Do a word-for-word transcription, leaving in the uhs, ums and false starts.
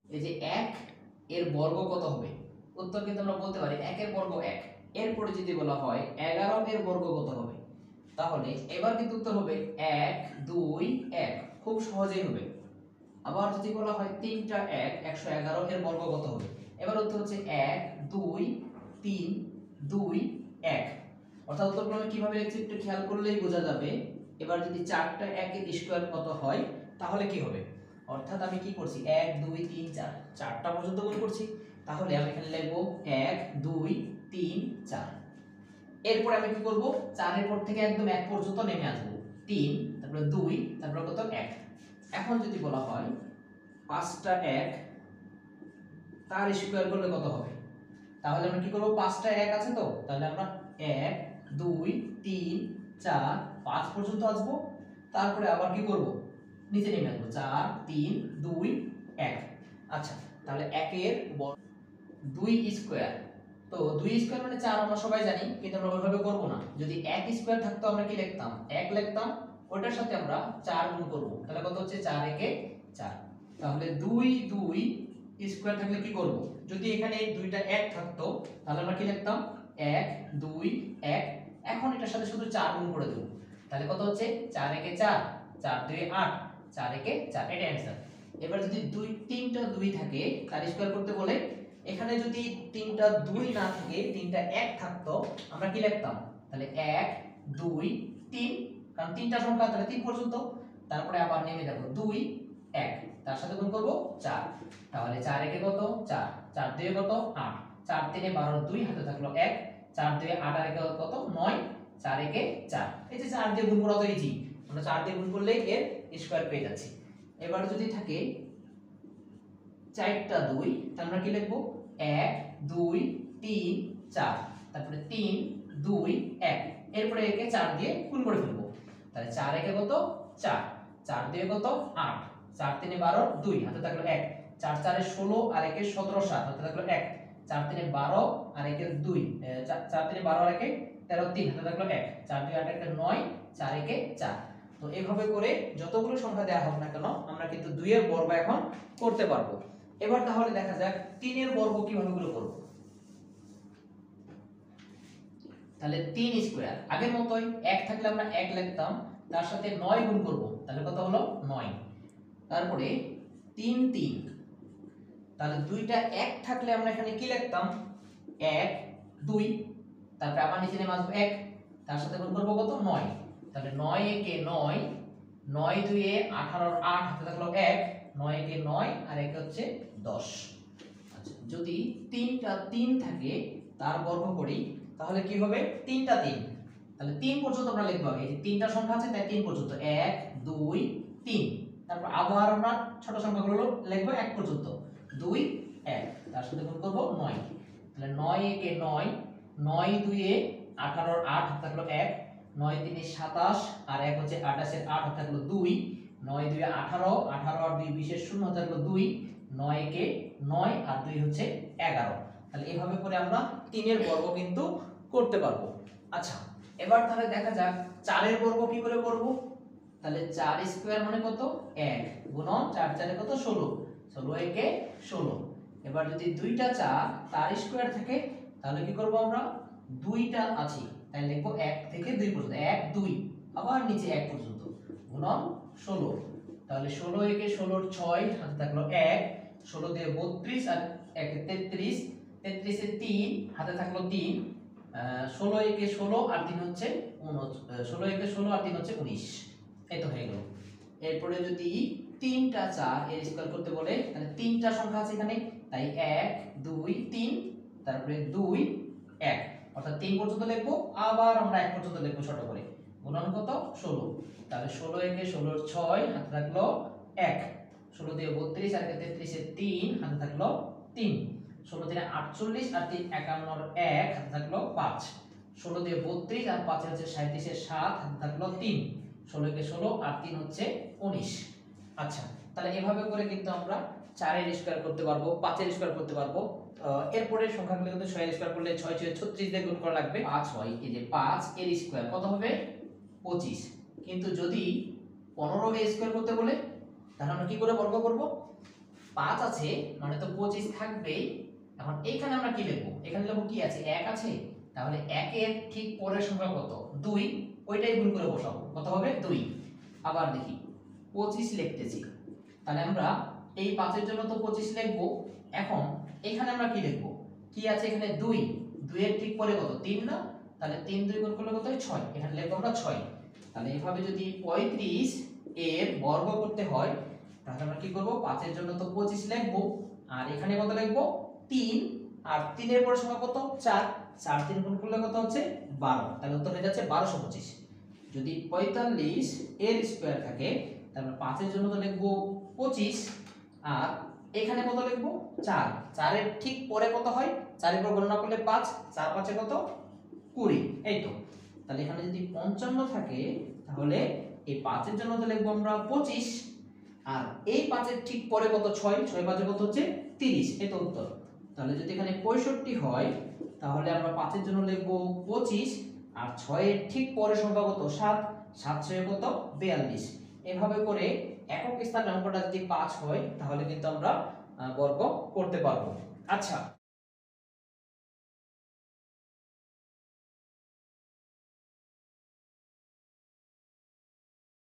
এই যে এক এর বর্গ কত হবে? উত্তর কিন্তু আমরা বলতে পারি এক এর বর্গ এক। এরপরে যদি বলা হয় এগারো এর বর্গ কত হবে, তাহলে এবার কিন্তু উত্তর হবে এক দুই এক, খুব সহজেই হবে। আবার যদি বলা হয় তিনটা এক, একশো এগারো এর বর্গ কত হবে, এবার উত্তর হচ্ছে এক দুই তিন দুই এক। অর্থাৎ উত্তরক্রমে কিভাবে লিখছি একটু খেয়াল করলেই বোঝা যাবে। এবার যদি চারটা একের স্কোয়ার কত হয় তাহলে কি হবে, অর্থাৎ আমি কি করছি এক দুই তিন চার, চারটা পর্যন্ত গুণ করছি, তাহলে আমি এখানে লিখবো এক দুই তিন চার। এরপরে আমি কি করব, চারের পর থেকে একদম এক পর্যন্ত নেমে আসবো, তিন তারপরে দুই তারপরে কত এক। এখন যদি বলা হয় পাঁচটা এক তার স্কোয়ার করলে কত হবে, তাহলে আমরা কি করব, পাঁচটা এক আছে তো, তাহলে আমরা এক দুই তিন চার পাঁচ পর্যন্ত আসবো, তারপরে আবার কি করব, নিচে নেমে আসবো চার তিন দুই এক। আচ্ছা, তাহলে একের দুই স্কোয়ার, তো দুই স্কোয়ার মানে চার আমরা সবাই জানি, কিন্তু আমরা ওইভাবে করব না। যদি এক স্কোয়ার থাকতো আমরা কি লিখতাম, এক লিখতাম, ওটার সাথে আমরা চার গুণ করব, তাহলে কত হচ্ছে চার একে চার। তাহলে দুই দুই স্কোয়ার থাকলে কি করব, যদি এখানে দুইটা এক থাকতো তাহলে আমরা কি লিখতাম এক দুই এক। এখন এটার সাথে শুধু চার গুণ করে দেব, তাহলে কত হচ্ছে চার একে চার, চার দুই আট, চার একে চার, এটা অ্যান্সার। এবার যদি দুই তিনটা দুই থাকে তার স্কোয়ার করতে বলে, এখানে যদি তিনটা দুই না থাকে, তিনটা এক থাকতো, আমরা কি লিখতাম, তাহলে এক দুই তিন, কারণ তিনটা সংখ্যা তাহলে তিন পর্যন্ত, তারপরে আবার নেমে যাব দুই এক, তার সাথে গুণ করব চার, তাহলে চার একে কত চার, চার দুই কত আট, চার তিনে বারো, দুই হাতে থাকলো এক, চার দুই আট আর একে কত নয়, চার একে চার। এই যে চার দিয়ে গুণ করা তো ইজি, আমরা চার দিয়ে গুণ করলেই এর স্কয়ার পেয়ে যাচ্ছি। এবার যদি থাকে চারটা দুই, তাহলে আমরা কি লিখবো এক দুই তিন চার, তারপরে তিন দুই এক, এরপরে একে চার দিয়ে গুণ করে ফেলবো, তাহলে চার একে কত চার, চার দুই কত আট, চার তিনে বারো, দুই হাতে থাকলো এক, চার চারে ষোলো আর একে সতেরো, সাত হাতে থাকলো এক, চার তিনে বারো আর একে দুই, চার তিনে বারো আর একে তেরো, তিন হাতে থাকলো এক, চার দুই আট একে নয়, চার একে চার। তো এইভাবে করে যতগুলো সংখ্যা দেওয়া হোক না কেন আমরা কিন্তু দুই এর বর্গ এখন করতে পারবো। এবার তাহলে দেখা যাক তিন এর বর্গ কিভাবে করে করব। তাহলে তিন স্কয়ার আগের মতই, এক থাকলে আমরা এক লিখতাম, তার সাথে নয় গুণ করব, তাহলে কত হলো নয়। তারপরে তিন তিন, তাহলে দুইটা এক থাকলে আমরা এখানে কি লিখতাম এক দুই, তারপরে আবার নিচে নেমে আসবো এক, তার সাথে গুণ করব কত নয়, তাহলে নয় একে নয়, নয় দুই এ আঠারো, আট হাতে থাকলো এক, নয় একে নয় আর এক হচ্ছে দশ। আচ্ছা, যদি তিনটা তিন থাকে তার বর্গ করি তাহলে কি হবে, তিনটা তিন, তাহলে তিন পর্যন্ত আমরা লিখবো, আগে যে তিনটা সংখ্যা আছে তাই তিন পর্যন্ত, এক দুই তিন, তারপর আবার আমরা ছোট সংখ্যাগুলো লিখবো এক পর্যন্ত, দুই এক, তার সাথে গুণ করব নয়, তাহলে নয় একে নয়, নয় দুই এ আঠারো, আট হাতে থাকলো এক, নয় তিনে সাতাশ আর এক হচ্ছে আঠাশের, আট হাতে থাকলো দুই, নয় দুই আঠারো, আঠারো আর দুই বিশের শূন্য হাতে থাকলো দুই, নয় একে নয় আর দুই হচ্ছে এগারো। তাহলে এইভাবে করে আমরা তিনের বর্গ কিন্তু করতে পারবো। আচ্ছা, এবার তাহলে দেখা যাক চারের বর্গ কি করে করব। তাহলে চার স্কয়ার মানে কত এক, গুণন চার চারে কত ষোলো, ষোলো একে ষোলো। এবার যদি দুইটা চার তার স্কয়ার থাকে তাহলে কি করব, আমরা দুইটা আছে তাই লিখবো এক থেকে দুই পর্যন্ত, এক দুই আবার নিচে এক পর্যন্ত, গুণন ষোলো, তাহলে ষোলো একে ষোলোর ছয় হাতে থাকলো এক, ষোলো দিয়ে বত্রিশ আর একে তেত্রিশ, তেত্রিশ এ তিন হাতে থাকলো তিন, ষোলো একে ষোলো আর তিন হচ্ছে ষোলো একে ষোলো আর তিন হচ্ছে উনিশ, এই তো হয়ে গেল। এরপরে যদি তিনটা চার এর স্কয়ার করতে বলে তাহলে তিনটা সংখ্যা আছে এখানে, তাই এক দুই তিন, তারপরে দুই এক, অর্থাৎ তিন পর্যন্ত লিখবো, আবার আমরা এক পর্যন্ত লিখবো ছোট করে, গুণন কত ষোলো, তাহলে ষোলো একে ষোলোর ছয় হাতে থাকলো এক, ষোলো দিয়ে বত্রিশ আর একে তেত্রিশ এর তিন হাতে থাকলো তিন, ষোলো দিনে আটচল্লিশ আর তিন একান্নর এক হাতে থাকলো পাঁচ, ষোলো দিয়ে বত্রিশ আর পাঁচ হচ্ছে সাঁইত্রিশের সাত হাতে থাকলো তিন, ষোলো কে ষোলো আর তিন হচ্ছে উনিশ। আচ্ছা, তাহলে এভাবে করে কিন্তু আমরা চারের স্কয়ার করতে পারবো, পাঁচের স্কয়ার করতে পারবো। এরপরে সংখ্যাগুলো কিন্তু ছয় এর স্কয়ার করলে ছয় ছয় ছত্রিশ দিয়ে গুণ করা লাগবে, পাঁচ হয়, এই যে পাঁচ এর স্কয়ার কত হবে পঁচিশ। কিন্তু যদি পনেরো এর স্কয়ার করতে বলে তাহলে আমরা কি করে বর্গ করব, পাঁচ আছে মানে তো পঁচিশ থাকবেই। এখন এইখানে আমরা কি লিখবো, এখানে লিখবো কি আছে, এক আছে, তাহলে একের ঠিক পরের সংখ্যা কত, দুই, ওইটাই গুণ করে বসাবো, কত হবে দুই। আবার দেখি পঁচিশ লিখতেছি, তাহলে আমরা এই পাঁচের জন্য তো পঁচিশ লিখবো। এখন এখানে আমরা কি লিখবো, কি আছে এখানে দুই, দুই এর ঠিক পরে কত, তিন না, তাহলে তিন দুই গুণ করলে কত হয় ছয়, এখানে লিখবো আমরা ছয়। তাহলে এভাবে যদি পঁয়ত্রিশ এর বর্গ করতে হয় তাহলে আমরা কি করব, পাঁচের জন্য তো পঁচিশ লিখবো, আর এখানে কত লিখবো তিন, আর তিনের পরে সংখ্যা কত চার, চার তিন গুণ করলে কত হচ্ছে বারো, তাহলে উত্তর হয়ে যাচ্ছে বারোশো পঁচিশ। যদি পঁয়তাল্লিশ এর স্কয়ার থাকে তাহলে পাঁচের জন্য তো লিখবো পঁচিশ, আর এখানে কত লিখবো চার, চারের ঠিক পরে কত হয়, চারের পর গণনা করলে পাঁচ, চার পাঁচে কত কুড়ি, এই তো। তাহলে এখানে যদি পঞ্চান্ন থাকে তাহলে এই পাঁচের জন্য তো লিখবো আমরা পঁচিশ, আর এই পাঁচের ঠিক পরে কত ছয়, ছয় পাঁচে কত হচ্ছে তিরিশ, এই তো উত্তর। তাহলে যদি এখানে পঁয়ষট্টি হয় তাহলে আমরা পাঁচের জন্য লিখবো পঁচিশ, আর ছয়ের ঠিক পরে সংখ্যা কত সাত, সাত ছয় কত বিয়াল্লিশ। এভাবে করে একক স্থানের অঙ্কটা যদি পাঁচ হয় তাহলে কিন্তু আমরা বর্গ করতে পারবো। আচ্ছা।